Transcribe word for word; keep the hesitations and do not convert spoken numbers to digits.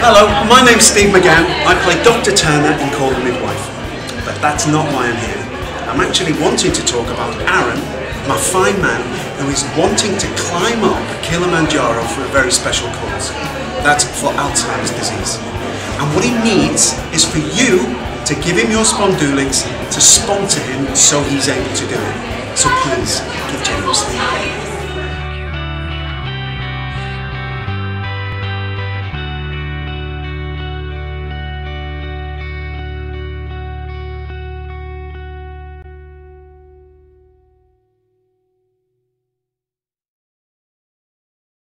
Hello, my name's Steve McGann. I play Doctor Turner in Call the Midwife. But that's not why I'm here. I'm actually wanting to talk about Aaron, my fine man, who is wanting to climb up Kilimanjaro for a very special cause. That's for Alzheimer's disease. And what he needs is for you to give him your spondulix to sponsor him so he's able to do it. So please, give generously.